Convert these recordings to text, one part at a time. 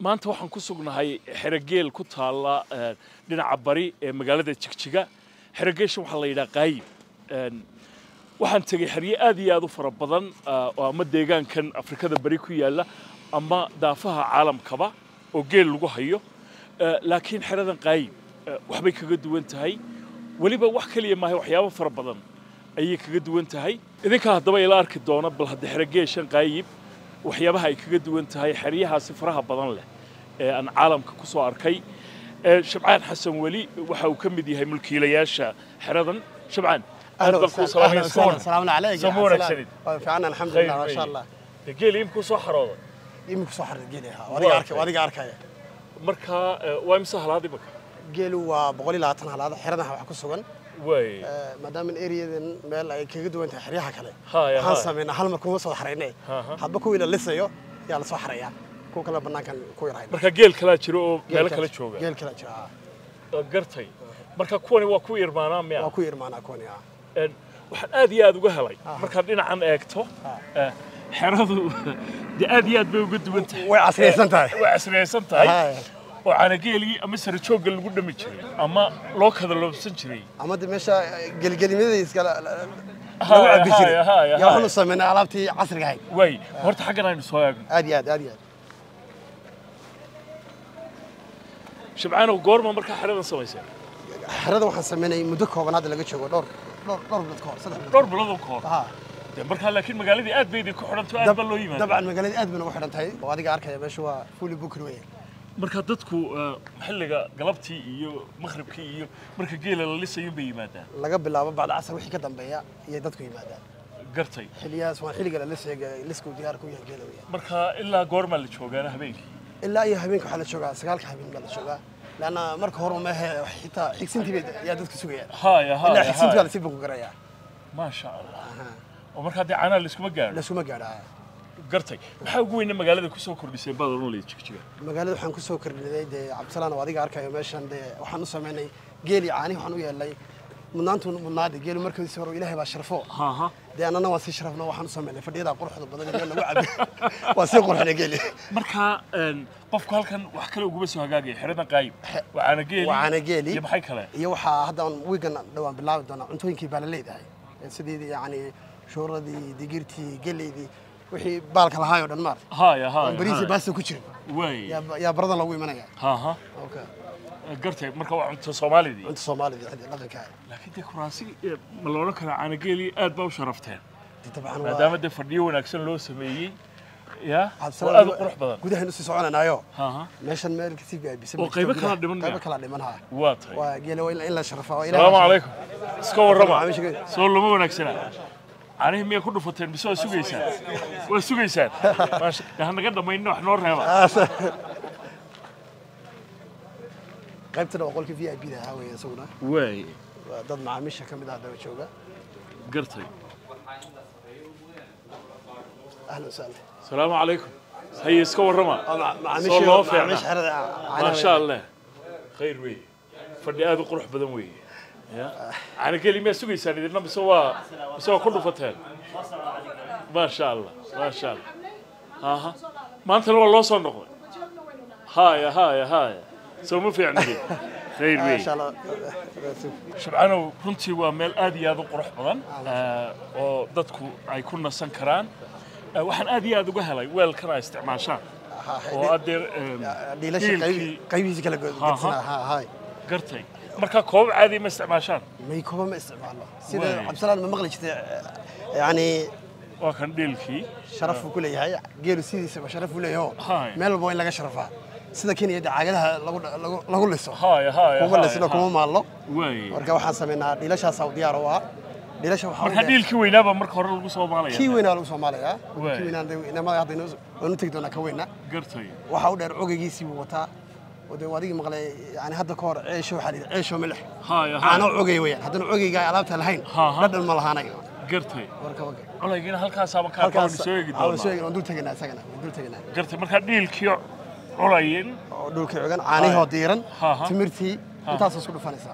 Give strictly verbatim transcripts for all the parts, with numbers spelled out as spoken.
maanta waxaan ku sugnahay xerogeel ku taala dhinaca bari ee magaalada Jigjiga xerogeeshan waxa la yiraahdaa Qaayib waxaan tagay xariye aad iyo aad u fara badan oo ama deegaankan Afrikada bari ku yaala ama daafaha caalamkaba oo geel lagu hayo laakiin xeradan Qaayib waxbay kaga duwan tahay waliba wax kaliya ma aha waxyaabo fara badan ayay kaga duwan tahay idinka hadaba ila arki doona bal hadda xerogeeshan Qaayib waxyaabaha ay kaga duwan tahay xariyahaasi faraha badan leh ee aan caalamka ku soo arkay Shabcaan Xasan Wali waxa uu ka mid yahay mulkiilayaasha xeradan Shabcaan أهلا وسهلا السلام عليكم سمونك سيد فعنا الحمد لله ما شاء الله جيل يمكن soo xaroodo يمكن soo xaroodo geelaha wadiga arkay wadiga arkay marka waa imsahl hadi baka geelu waa boqol iyo labaatan halaad xeradaha wax ku sugan way maadaama area-dan meel ay kaga duwan tahay xeryaha kale ها waxaan sameynaa hal mar kuma soo xareynay hadba ku ila lisayo yaa la soo xareeyaa ku kala banaankan ku yarahay marka geel kala jiro oo meel kala jooga geel kala jira gartay marka kuwani waa ku irmaanaa miya waa ku irmaanaa kuwani ah waxaan aad iyo aad uga helay marka dhinacan eegto xeradu aad iyo aad bay uga duwan tahay way casriyaysan tahay way casriyaysan tahay oo canageelii ama sare joogga lagu dhami jiray ama loo kada loobsan jiray ama meesha gelgelimada iskala lagu cabi jiray yaa waxaanu sameynaa alaabtii casriga ahayd way horta xaggan aynu soo eegno aad iyo aad aad iyo aad Shabcaan oo goorma marka xeradan samaysay xerada waxaan sameynay muddo kooban hadda laga joogo dhowr dhowr bilood ka hor saddex bilood dhowr bilood ka hor ha marka laakiin magaaladii aad bay ku xidhan tahay aad baa loo yimaado dabcan magaaladii aad bay ugu xidhan tahay oo adiga arkaya meesha waa fully booked way marka dadku xilliga galabtii iyo maghribkii iyo marka geela la lisayo bay yimaadaan laga bilaabo bacda casar wixii ka dambeeya iyo dadku yimaadaan gartay xilliyaas waa xilliga la lisayo lisku diyaar ku yahay geela weeyaan marka ilaa goorma la joogaa habeenkii ilaa iyo habeenka waxa la joogaa sagaalka habeen baa la joogaa لأن مركه هرم ما هي حتى حكسنتي بيد يا دكتور سويا هاي هاي لا حكسنتي على سيبك وقرايا ما شاء الله ومركه هذه عنا اللي اسمه قاعد لا اسمه قاعد قرتي maxaa ugu weyn magaalada ku soo kordhisay badan oo Jigjiga magaalada waxaan ku soo kordhinay Cabdisalaan oo adiga arkayo meeshan waxaan u sameynay geeli caani waxaan u yeelay mudnaantu mudnaada geelu markii soo Ilaahay baa sharfo ha ha deena waa si sharafna waxaan u sameynay fadhiyada quruxda badan ee lagu cabbi waa si quruxna geeli marka qofku halkan wax kale ugu soo hagaagay xeradan Qaayib waxaana geeli waxaana geeli iyo maxay kale iyo waxa hadda weegan dhawaan bilaabi doona cuntooyinkii baa la leedahay sidii yaani shooradii digirtii geleydii wixii baalka lahaay oo dhan maar haay haay bariis baasta ku jira way ya barada lagu imanaya ha ha okay gartay marka waa cunto Soomaalidii cunto Soomaalidii dhaqanka laakiin de kuraasi ma loo kala canageeli aad baa u sharafteen dabcan maadaama de fadhiyo wanaagsan loo sameeyay ya aad qurux badan gudaha inuu soconanayo ha ha meeshan meel ka sii gaabisay oo qayb kala dhiman qayb kala dhiman ha waa tahay waa geelo in la sharafaa ilaahay Assalaamu alaykum iska warrama soo lama wanaagsana aniga miya ku dhufateen bisoo sugaysan waa sugaysan maasha Allah naga dhamayno wax noo reeba qaybtana waa qolka V I P da ah way isaguna way dad macaamiisha kamid ah daba jooga gartay ahlan wasahlan السلام عليكم هي اسكو ورما معامش معامش ما شاء الله خير وي فدي اد قروح بدن وي يا انا كلمه سويسان idina bisoo bisoo ku dhufateen ما شاء الله ما شاء الله ها maanta waa loo soo noqday هاي هاي هاي soo ma fiicnay خير وي ما شاء الله Shabcaan runtii waa meel aad iyo aad u qurux badan oo dadku ay ku nasan karaan waxaan aad iyo aad uga helay weelkan ay isticmaashaan oo adeer dhiilasha qaybihiisa kala go'an ha hay gartay marka koob caadi ma isticmaashaan may koob ma isticmaalo sida Cabdisalaan ma maqli jirtay yaani waa kan dhiilkii sharaf ku leeyahay geelu sidiisa ba sharaf u leeyahay meel walba in laga sharafaa sida Kenya caagadaha lagu lagu liso hay hay kuma lisno kuma maalo way marka waxaan sameynaa dhiilashaas oo diyaar ah dhiilasha waxa marka dhiilkii weynaaba marka hore lagu Soomaaliya kii weynaa lagu Soomaaliya kii weynaa inama hadda inuu tagi doona ka weyna gartay waxa u dheer ogagiisii uu wataa wada wadiga maqlay yani hadda ka hor ceesho waxa la ceesho milix hay hay ana ogay weeyaan hadana ogayga alaabta lahayn dadal ma lahaanayo gartay marka waga olaygiina halkaas ama ka qaban soo eegi doona soo eegi dul tagana isagana dul tagana gartay marka dhiilkii culayin oo dhulka ogan caanihi diiran timirtii intaas isku dhufanaysa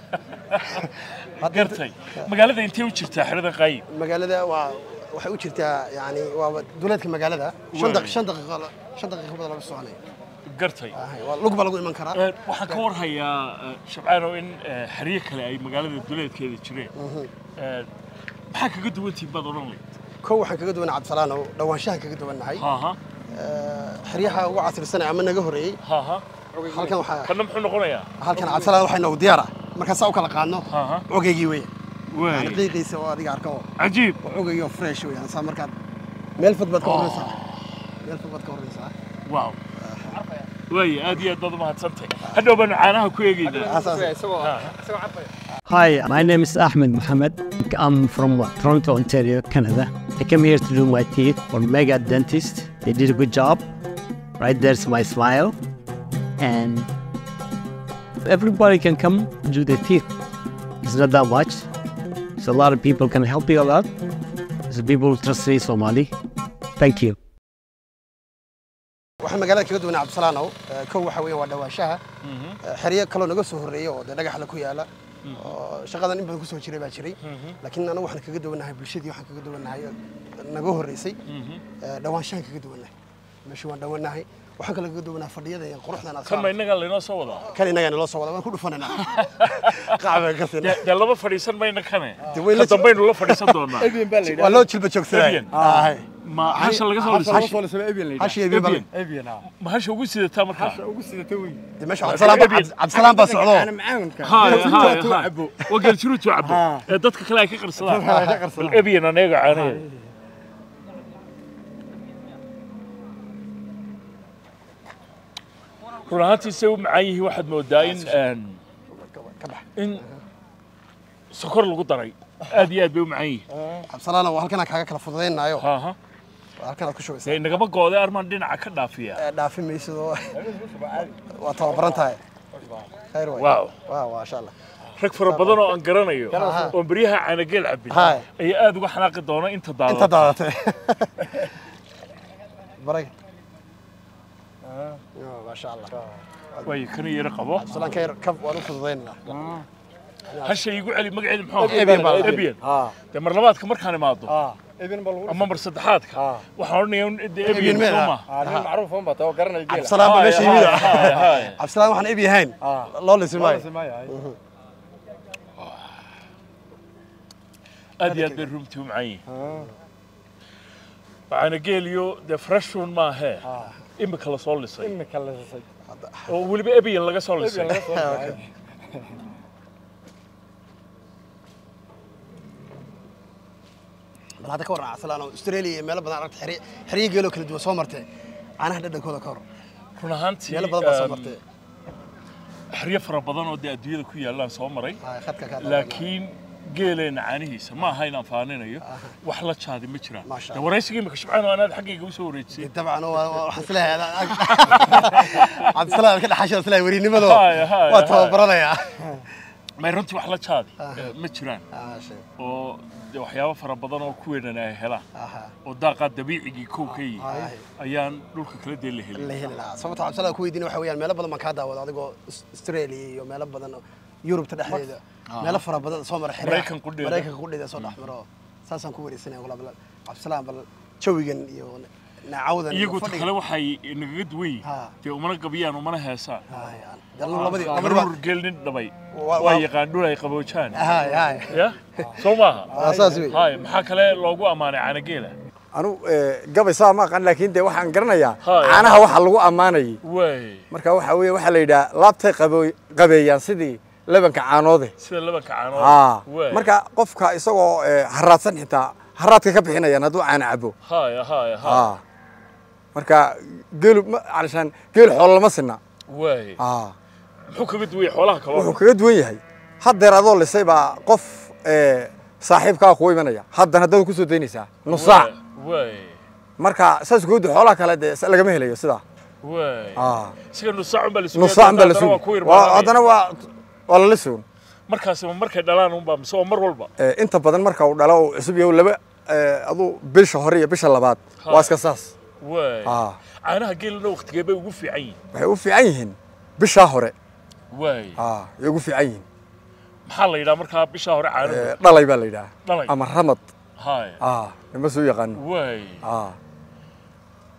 gartay magaalada intee u jirtaa xerada Qaayib magaalada waa waxay u jirtaa yani waa duleedka magaalada shan daqiiqo shan daqiiqo shan daqiiqo badan lagu soconay gartay lug baa lagu iman karaa waxaan ka warhayaa shabcaano in xariiq kale ay magaalada duleedkeeda jireen maxaa kaga duwantii baad oran leeyahay kow waxaan kaga duwanahay Cabdisalaan oo dhawaanshahan kaga duwanahay ha ha xariiqa ugu casrisan ama naga horeeyay ha ha halkan waxa kana muxuu noqonayaa halkan Cabdisalaan waxa inoo diyaar ah marka saa u kala qaadno ogeygii weey weey qiiqiisa oo adiga arko ajiib ogeygo fresh weey aan saa markaa meel fudbad ka horeysa meel fudbad ka horeysa waaw weey aad iyo aad baad ma hadsantay hadhow baan caanaha ku eegayna Hi, my name is Ahmed Mohammed. I'm from Toronto, Ontario, Canada. I came here to do my teeth for Mega Dentist. They did a good job. Right there's my smile. And everybody can come do their teeth. It's not that much. So a lot of people can help you a lot. So people trust me, Somali. Thank you. waxaan magaalada kaga duwanaa Cabdisalaan oo kow waxa weeye waa dhawaashaha xiriir kale naga soo horeeyay oo dhagax la ku yaala shaqadan in badan ku soo jiray baa jiray laakiin anagu waxaan kaga duwanahay bulshadii waxaan kaga duwanahay naga horeysay dhawaanshahan kaga duwanahay meesha waan dhawanahay waxaan kale kaga duwanahay fadhiyada iyo quruxdan kan ma inaga leeno soo wada kan inaga leeno soo wada waan ku dhufananaa qaacba ka sina de laba fadhiisan mayna kane ka dambaynu la fadhiisan doonaa waa loo jilba joogsaday ah ما هاش اللي قصوا هاش هاش ولا سبب ابين هاش ابين بل ابين ما هاش وجود سيده تامر هاش وجود سيده توي دي ماشي عبد السلام عبد السلام بس عضو انا معاهم كان هاي هاي تعبوا وقال شنو تعبوا ددك كلا ka qarsadaan ابين anaga caanay runtii soo macayhi waxad moodaa in in sokor lagu daray aad iyo aad bay u macaan yihiin Cabdisalaan waa halkan kaaga kala fududeynayo ha ha halkan aad ku shubeysaa ee nagama gooday armaan dhinaca ka dhaafiya dhaafi mayso waa tababaran tahay khayr way waaw waaw ma sha Allah rag fara badan oo aan garanayo oo bariyaha caanageel cabin ay aad uga xanaaqi doona inta daadada inta daadada baray ah ma sha Allah way kan yar qabo Cabdisalaan kayr kab waan u fududeynaa هالشيء يقول علي مقعد محمد ابين ابين اه دمر لبادك مركان ماضو اه ابين بالغور اما مر صدحاتك اه وحورني ابين اه معروف هم تو قرنا يجي عبد السلام ماشي يميد عبد السلام waxaan ابي هين الله لسماي ادي ادي رمتي معي انا قيليو ده فرشون ما هي امك لا soo lisay امك لا lisay oo waliba ابين laga soo lisay هذا كور عسلان أستراليا ماله بدنا رحت حري حري قالوا كل دوا صومرته أنا هذا كذا كور كنا هانتي ماله بدنا صومرته حري فرا بدنا ودي أدوية كوي الله صومري لكن قالين عنيه سما هاي نفانين أيوه وحلت هذه مشرا ورئيس جيم كشبعان وأنا حقيقة وسوريتي طبعا هو حصلها هذا عبد السلام كده حاشا سلا وريني مدو وتوبرنا يا ما يرنتي وحلت هذه مشرا oo waxyaabo fara badan oo ku weynana hela oo daaqad dabiiciga ku kay ayaan dhulka kala deelay helay la helay sababta Cabdisalaan ku weydiin waxa weeyaan meelo badan ma ka daawado adigoo Australia iyo meelo badan oo Europe ta dhaxdeeda meelo fara badan soo maray xiriir Mareykan ku dheer Mareykan ku dheer soo dhaxmaro saasan ku wareysanayo walaal Cabdisalaan bal jawigan iyo naawdan iyagu kale waxay naga duway tii umana qabiyaan umana heesaan dalna labadii labadii gelin dhabay way yaqaan dhul ay qaboojaan haay haay ya Soomaa asaas weey haay maxaa kale loogu amaanay caanageela anu gabaysaa ma qan laakiin de waxaan garanayaa caanaha waxa lagu amaanay way marka waxa weey waxa la yiraahdaa laabtay qabeeyaan sidii labanka caanoode sida labanka caanoode marka qofka isagoo haraadsan xitaa haraadka ka bixinayaan haduu caana cabo haay haay haay marka geel علشان geel xoolo lama sinna way ah muxuu kaga duway xoolaha kale wuxuu kaga duwan yahay haddeer adoo lisay baa qof ee saaxiibka ku imanaya haddana hadda ku soo deynaysaa nus saac way marka saas guud xoolaha kale de laga ma helayo sida way ah sida nus saac bal nus saac bal waa haddana waa wala la suun markaas markay dhalaan un baa soo mar walba ee inta badan marka uu dhalo oo cusub yahay laba adoo bisha hore iyo bisha labaad waa iska saas way ah caanaha geelna waqtigeey bay ugu fiican yihiin waxay u fiican yihiin bisha hore way ah ay ugu fiican yihiin maxaa la yiraahdaa marka bisha hore caanaha dhalay baa la yiraahdaa ama ramad haay ah ma soo yaqaan way ah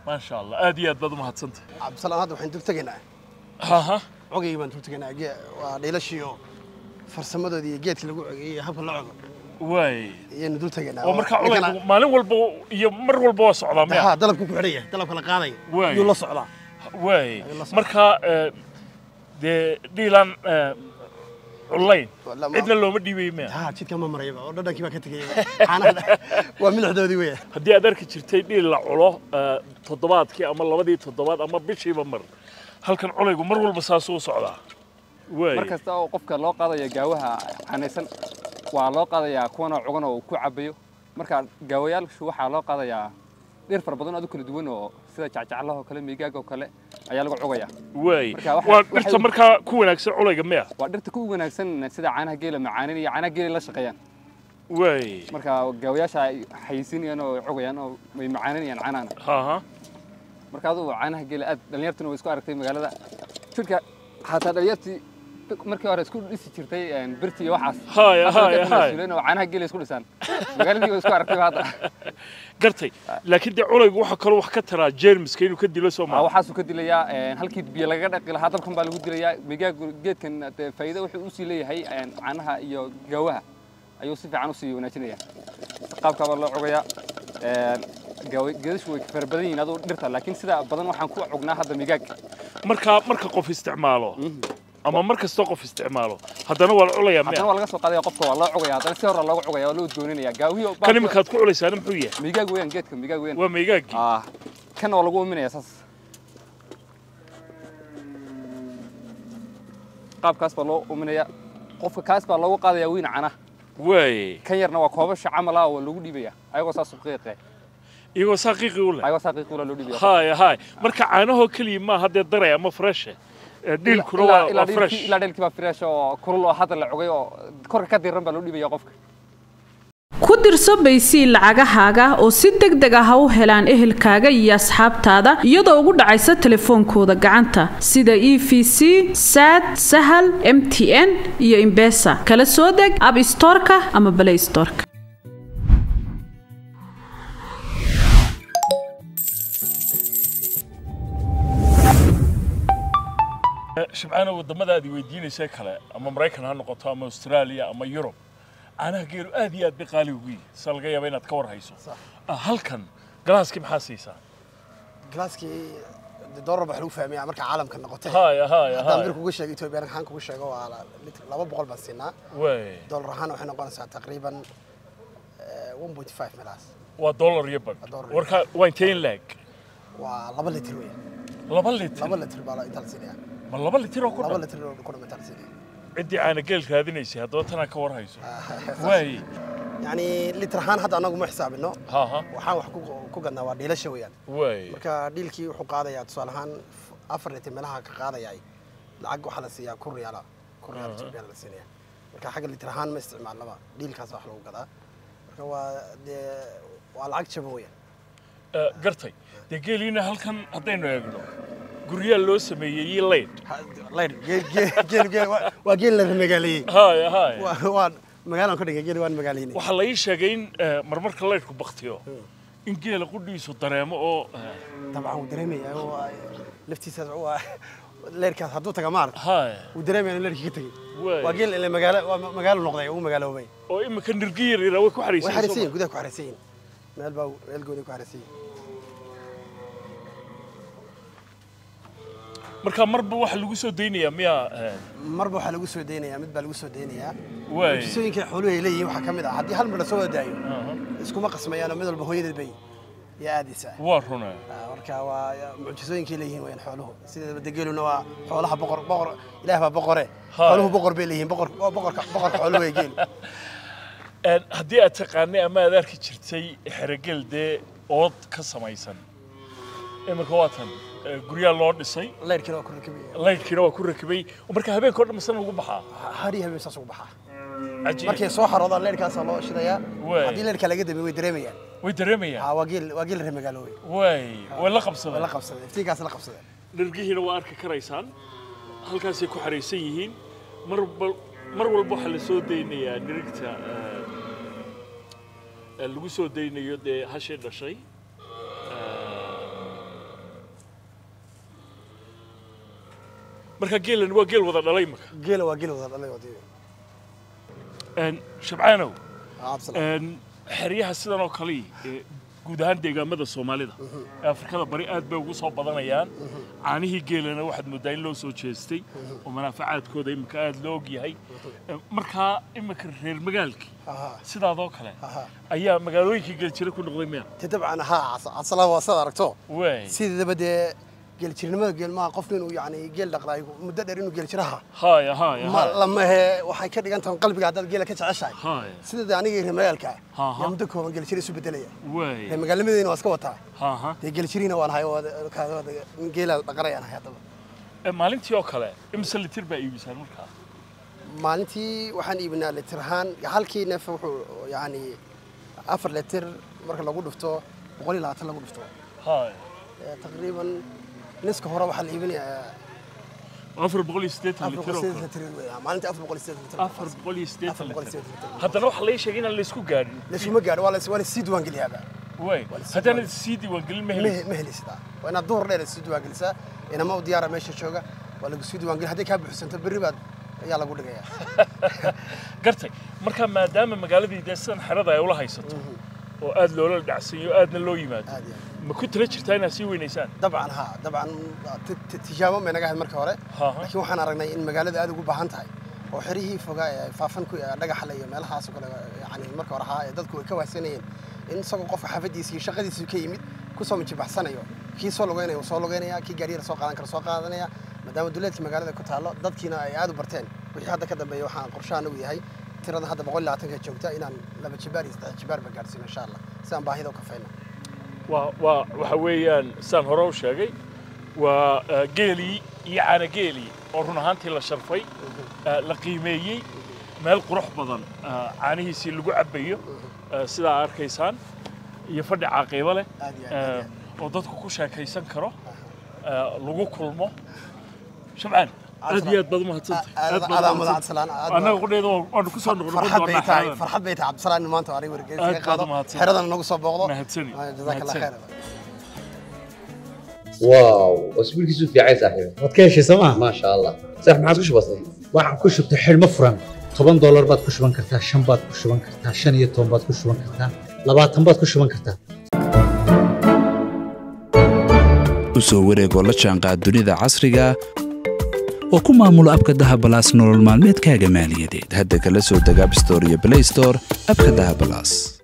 ما شاء الله ادي اد بدو مهدسنت عبد السلام هذا waxaan dul tagnaa ha ha cogay baan dul tagnaa waa dheelashiyo farsamadoodii iyo geedka lagu cogay habka la cogo way iyo dul tagnaa oo marka culaygu maalin walba iyo mar walba waa socdaa ma ha dalabku ku xidhay dalabka la qaaday iyo la socdaa way marka de dhiilan online cidna looma dhiibay ma ha jidka ma marayba oo dhadhankii baa ka tagay caanaha waa milixdoodii weey haddii aad arki jirtay dhiil la culo toddobaadkii ama labadii toddobaad ama bishiiba mar halkan culaygu mar walba saas u socdaa way markasta oo qofka loo qaadayo gaawaha xanaysan waa loo qaadayaa kuwana cugan oo ku cabayo marka gaawayaalku waxa loo qaadayaa dhir far badan oo kala duwan oo sida jacjaclaha kale miigaag oo kale ayaa lagu cugaya way waa dhirta marka ku wanaagsan culayga miya waa dhirta ku wanaagsan sida caanaha geela macaanin iyo caanaha geela la shaqeeyaan way marka gaawayaasha xayisiinayaan oo cugayaan oo way macaaninayaan caanaha ha ha marka adu caanaha geela aad dhalinyartuna way isku aragtay magaalada jirka xataa dhalinyartii markii hore isku dhisi jirtay birti iyo waxaas hay hay hay oo caanaha geela isku dhisaan magaaladii way isku aragtay hadda gartay laakiin de culaygu waxa kale wax ka taraa jeermiska inuu ka dilo Soomaaliya waxa uu ka dilayaa halkii biyo laga dhaqi lahaa dalkan baa lagu dilayaa migaag geedkan faa'iido wuxuu u sii leeyahay caanaha iyo gaawaha ayuu si fiican u sii wanaajinayaa qaabka baa loo cugayaa gaawa geedashu way far badan yihiin adoo dhirta laakiin sida badan waxaan ku cugnaa hadda migaag marka marka qof isticmaalo ama markasta qof isticmaalo haddana waa la culayaa ma haddana waa laga soo qaadaya qofka waa loo cugayaa haddana si hore loogu cugayaa waa loo dooninayaa gaawiyo kan imikaad ku culaysaana muxuu yahay migaag weeyaan geedka migaag weeyaan waa migaag ah kan oo lagu uminayaa saas qaabkaas baa loo uminayaa qofka kaas baa loogu qaadayaa wiina cana way kan yarna waa koobasha camal ah oo lagu dhibayaa ayagoo saas u qiiqay iyagoo saaqiiqi u leh ayagoo saaqiiqi u leh loo dhibayaa hay hay marka caanaho kaliya ma hadee daray ama fresh dhiilkuna waa fresh ila dhiilkii baa fresh oo kulul oo hadda la cugay oo korka ka diiran baa loo dhibayaa qofka ku dirso baysi lacagahaaga oo si degdeg ah u helaan ehelkaaga iyo asxaabtaada iyadoo ugu dhacaysa telefoonkooda gacanta sida E V C, Sad, Sahal, M T N iyo M-Pesa kala soo deg App Store-ka ama Play Store-ka shabcaana wadamadaadi weydiinaysa kale ama Mareykan ha noqoto ama Australia ama Europe أنا غير أدي أد بقالي وقي سالقيا بين أتكور هيسو هالكن جلاسكي محاسيسا جلاسكي دور بحلو فهمي عمرك عالم كنا قتيل هاي هاي هاي أمريكا وش يجي توي بيرن حنك وش يجوا على لما بقول بس هنا وي دولار رهانة وإحنا قلنا ساعة تقريبا واحد فاصلة خمسة ملاس ودولار يبقى وركا وينتين لك ولبل لتر وين لبل لتر لبل لتر بالا إيطاليا ما لبل لتر وكنا لبل لتر وكنا إيطاليا عندي أنا قلت هذه نيسي هذا أنا كور هيسو وي يعني لتر هان هذا أنا قوم حساب إنه ها ها وحاول حكوا كوجنا ودي لا شويان وي مركا ديلكي وحق هذا يا تصال هان أفرت منها كقاعدة يعني العقو حلسية كوريالا كوريالا تبيان السنة مركا حاجة لتر هان ما استعمال لما ديل كاسو حلو كذا مركا هو والعقد شبوية قرتي دقيلينا هل كان هذين يقولوا قرية لو سميه ليد ليد جيل جيل جيل وجيل المجالي هاي هاي وان مجالنا كده جيل وان مجاليني وحلاقي شاقين مرمرك الليد كبختيو إن جيل قدي صدرهم أو طبعا ودريمي هو لفتي سبعة ليد كان حدوته كمار هاي ودريمي أنا ليد كتير وجيل اللي مجال مجال النقطة هو مجاله بي أو إما كان رجير يراوي كحريسين كحريسين كده كحريسين مال باو مال جودي كحريسين marka marba waxa lagu soo deynaya miya marba waxa lagu soo deynaya mid baa lagu soo deynaya way sooyinka xooluhu ay leeyihiin waxa kamid ah hadii hal mar la soo daayo isku ma qasmayaan mid walba hooyadeed bay ya aadisa waa runa marka waa mucjisooyinka leeyihiin way xooluhu sida degeluna waa xoolaha boqor boqor ilaah baa boqore xooluhu boqor bay leeyihiin boqor boqorka boqor xooluhu ay geel een hadii aad taqaanay ama aad arki jirtay xergelde ood ka samaysan imika waatan guriga loo dhisay leerkina waa ku rakibay leerkina waa ku rakibay marka habeenka oo dhammaan ugu baxaa hari habeen saas ugu baxaa ajiib markay soo xarooda leerkaas loo shidaya hadii leerka laga damay way dareemayaan way dareemayaan ha waagil waagil reemagaalooy way wala qabsada wala qabsada iftiinkaas la qabsada dhirgihiina waa arki karaysaan halkaas ay ku xareysan yihiin mar mar walba waxa la soo deynayaa dhirigta lagu soo deynayo de hashay dhashay marka geelan waa geel wada dhalay marka geela waa geel wada dhalay wadii een shabcaanow absalaam een xeryaha sidan oo kale ee guud ahaan deegaamada Soomaalida ee Afrikada bari aad bay ugu soo badanayaan caanihii geelana waxaad moodaa in loo soo jeestay oo manaafacaadkooda imika aad loo og yahay marka imika reer magaalkii sidaadoo kale ayaa magaalooyinkii geel jira ku noqday miya dabcan ha absalaam waa sad aragto way sidaba de geel jirnimada geel ma qof inuu yaani geel dhaqlay muddo dheer inuu geel jiraha haaya haaya ma lama he waxay ka dhigan tahay qalbiga dad geel ka jeceshahay haaya sida aniga reer magaalka yaa muddo kooban geel jira isu bedelaya way reer magaaladeena waa iska wataa ha ha de geel jirina waan hayo kaada geel dhaqarayaan hayadaba ee maalintii oo kale imsa litir baa iibisaan marka maalintii waxaan iibinaa litir ahaan halkii neef wuxuu yaani afar litir marka lagu dhufto boqol iyo labaatan lagu dhufto haaya taqriiban niska hore waxa la iibinayaa afar boqol iyo siddeetan litir maalintii afar boqol iyo siddeetan litir afar boqol iyo siddeetan litir haddana waxa la sheegay in la isku gaadhin la isku gaadho waa la wala sii diiwaan geliyaa way haddana sii diiwaan gelin ma helis ma helisada waa inaad duhur dheer sii diiwaan gelisaa inama u diyaara meesha jooga waa lagu sii diiwaan gelin haddii ka buuxsanto berri baad ayaa lagu dhigayaa gartay marka maadaama magaaladii deesan xerada ay ula haysato oo aad loola dhacsayo aadna loo yimaado ma ku tala jirtaa inaad sii weynaysaan dabcan ha dabcan tijaabo ma naga had marka hore laakiin waxaan aragnay in magaalada aad ugu baahan tahay oo xirihii fogaa ee faafan ku dhagaxa la iyo meelahaas kale yaani marka hore ha dadku ay ka waasanayeen in isagoo qofka xafadiisa iyo shaqadiisa ka yimid ku soo mijibaxsanayo kii soo logeynayo soo logeynaya kii gaariga soo qaadan kara soo qaadanaya maadaama duleedka magaalada ku taalo dadkiina ay aad u barteen wixii hadda ka dambeeyo waxaan qorshahan u yahay tirada hadda boqol iyo labaatan ka joogta inaan laba jibaar iyo saddex jibaar ba gaarsiino insha Allah si aan baahida u kafayno waa waa waxa weeyaan saan hore u sheegay waa geeli iyo caana geeli oo run ahaantii la sharfay la qiimeeyay meel qurux badan caanihiisii lagu cabayo sidaa arkaysaan iyo fadhi caaqeyba leh oo dadku ku sheekaysan karo lagu kulmo shabcaan aad iyo aad baad u mahadsantahay anaga qudheedo waanu ku soo noqon doonaa farxad bay tahay Cabdisalaan maanta ari wargeyska qaado xeradan nagu soo booqdo jazakallahu khayr واو اسبوع كيسو في عايز صاحبي wadkeeshi sama ما شاء الله صح ما عادش بسيط waxaan ku shubtay xilmo furan toban dollar baad ku shuban kartaa shan baad ku shuban kartaa shan iyo toban baad ku shuban kartaa labaatan baad ku shuban kartaa usoo wareegoo la jaanqaad dunida casriga oo ku maamulo abka Dahab Plus nolol maalmeedkaaga maaliyadeed hadda kala soo deg App Store iyo Play Store abka Dahab Plus